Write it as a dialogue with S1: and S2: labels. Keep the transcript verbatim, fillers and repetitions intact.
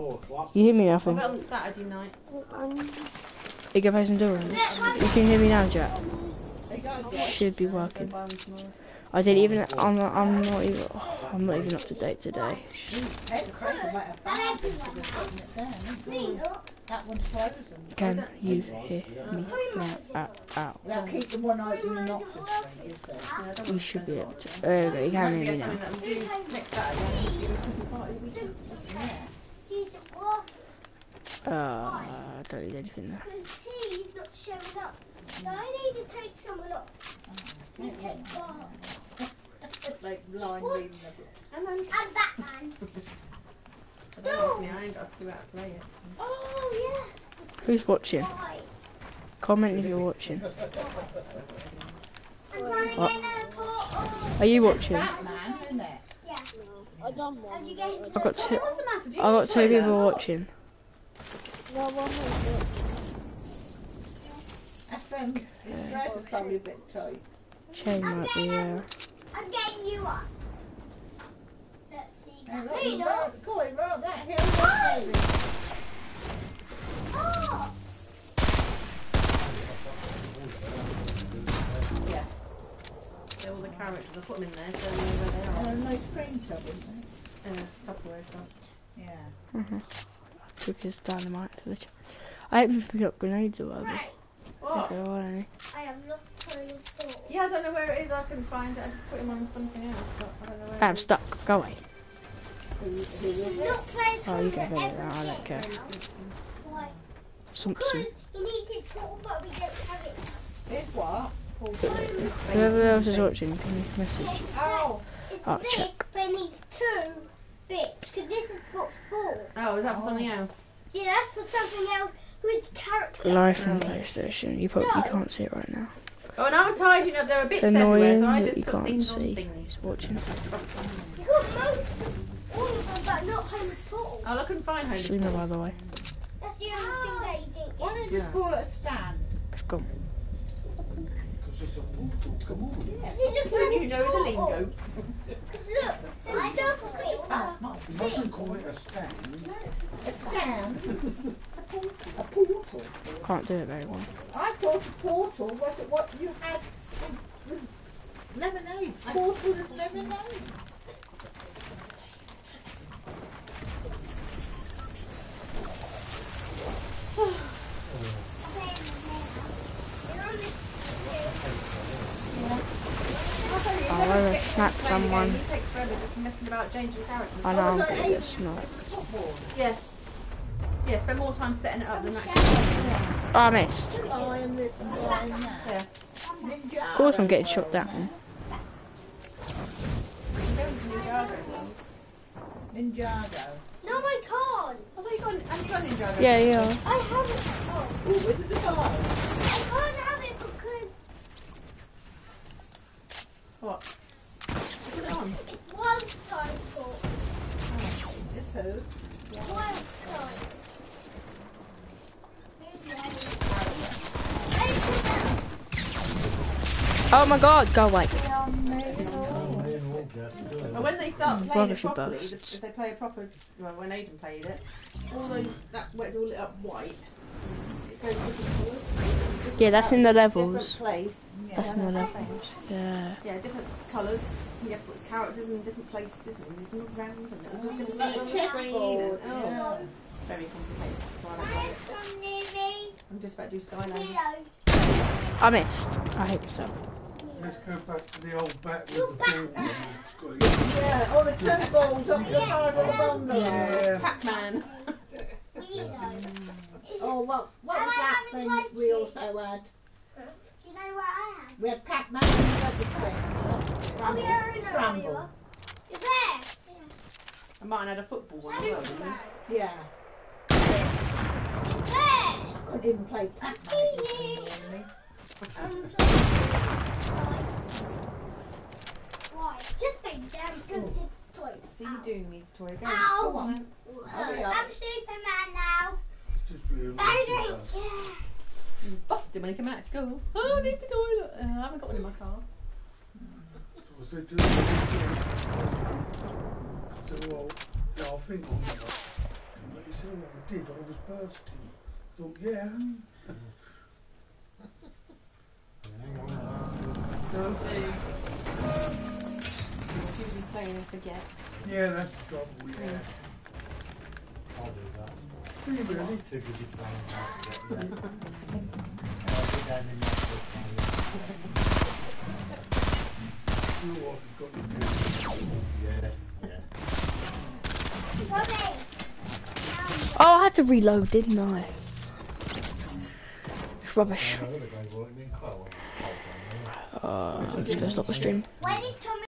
S1: You hear me now, Finn?
S2: On Saturday night.
S1: You go play some door. You can hear me now, Jack. Should be working. I didn't even. I'm. Not, I'm not even. I'm not even up to date today. Can you hear me now? Ow, ow.
S3: They'll keep the one open and not to
S1: You should be able to. There we go. You can hear me now. Uh, I don't need anything there.
S4: He's not showing up. So I need to take someone off. You take one.
S3: like blind leading
S4: And then and that man.
S2: No. I ain't got to go out and play it.
S4: Oh yes.
S1: Who's watching? Comment if you're watching. What? Are you watching?
S3: Batman, isn't it?
S4: Yeah. I don't know.
S1: I've got two. I've got two people watching.
S4: No one will.
S3: That's them. His dress is probably a bit tight.
S1: Chain might be, yeah.
S4: I'm getting you up. Let's see.
S3: Hey, look,
S4: Hey,
S3: you
S4: look.
S3: rode- Go on, rode that hill. Baby.
S4: Oh.
S2: Yeah. They're all the characters. I put them in there so I know where they are.
S3: And a nice cream tub, isn't
S2: And a Tupperware tub.
S3: it? Yeah.
S1: Mm-hmm. I took his dynamite to the ch I haven't picked up grenades or whatever.
S2: What?
S1: If there are any.
S4: I am not pulling the door.
S2: Yeah, I don't know where it is. I couldn't find it. I just put him on something else, but I don't know where.
S1: I'm
S2: it is.
S1: stuck. Go away.
S4: Not playing
S1: Oh, you can
S4: for
S1: have it. I don't care.
S4: Why?
S1: Something.
S4: Because you need it for, but we don't have it.
S3: It's what?
S1: Whoever else is watching, can you message?
S3: Oh.
S4: It's
S1: Oh,
S4: this,
S1: check.
S4: but it needs two bits, because this has got four.
S2: Oh, is that for something else?
S4: Yeah, that's for something else with character.
S1: Live from PlayStation. You probably you can't see it right now.
S2: Oh, and I was tidying up. There were bits
S1: It's
S2: everywhere,
S1: annoying
S2: so I
S1: that
S2: just
S1: you
S2: put
S1: can't
S2: things
S1: see.
S2: on things.
S1: He's watching.
S4: You got most, all of them, but not home at all.
S2: Oh, I couldn't find home.
S1: Streamer, by the way.
S4: That's the only thing that you didn't
S3: Why
S4: get.
S3: don't you just call it a stand?
S1: It's gone.
S4: Is it look
S2: Well,
S4: like
S2: you
S4: a
S2: know the
S4: portal?
S2: lingo.
S4: Look, there's double bit.
S3: That's not
S5: You mustn't call it a stand.
S3: a stand. It's a portal. A portal.
S1: Can't do it very well.
S3: I thought a portal was what you had with, with lemonade. Portal with lemonade.
S1: I want to smack someone.
S2: It takes forever just messing about changing characters.
S1: I know I'm going to get sniped.
S2: Yeah. Yeah, spend more time setting it up than actually.
S1: Oh, I missed.
S3: Buying this and buying that.
S2: Yeah.
S3: Ninja.
S1: Of course I'm getting shot down.
S3: Ninjago.
S4: No, I can't.
S2: Oh, you got, have you got Ninjago?
S1: Yeah, yeah.
S4: I haven't. Oh,
S3: Ooh, where's the design?
S4: I can't have it because
S2: What? Put it on.
S4: it's one side for
S3: It's who?
S4: one side.
S1: Oh my god, go away.
S2: But when they start playing
S1: Brother
S2: it
S1: should
S2: properly,
S1: boast.
S2: if they play a proper, well, when Aidan played it, all those that where it's all lit up white, it goes different colours.
S1: Yeah, that's in the
S2: Different
S1: levels.
S2: place.
S1: That's in the
S2: that's what I'm
S1: levels. Yeah.
S2: Yeah, different colours. You have to put characters in different places, and you can look around, and it'll just different colours on the screen. And, oh,
S3: Yeah.
S2: very complicated. Well, I don't like it. I'm just about to do Skylanders.
S1: I missed. I hope so.
S5: Let's go back to the old bat with the ball on the screen.
S3: Yeah, all the two balls up the side of the bungalow.
S5: Yeah.
S2: Pac-Man.
S3: Oh, what, what was that thing we also had?
S4: Do you know what I had?
S3: We had Pac-Man and the other thing.
S4: Oh, yeah, I know.
S3: Scramble.
S4: You're there.
S2: I might have had a football one as well, didn't we?
S3: Yeah.
S4: There.
S3: Couldn't even play Pac-Man. anymore.
S4: Why? Just a damn good toy.
S2: See you doing these toy. Go,
S4: Ow.
S2: go on.
S3: Hurry up.
S4: I'm Superman now.
S5: Just realised
S4: I
S5: it
S4: don't
S5: does.
S4: care.
S2: You bust him when he came out of school. Oh, I need the toilet. Uh, I haven't got one in my car.
S5: So they do it. So, well, yeah, I think on that. You see what I did? I was bursting. Thought, yeah. No.
S2: She was playing and forget.
S5: Yeah, that's the trouble, yeah.
S6: I'll do that.
S5: Do you really?
S6: Too busy playing that. I'll be down in that
S5: You know what you've got to do.
S6: Yeah, yeah.
S4: Bobby.
S1: Oh, I had to reload, didn't I? It's rubbish.
S6: I know the guy wrote me in colour.
S1: Uh, I'm just gonna stop the stream.
S4: When is Tommy?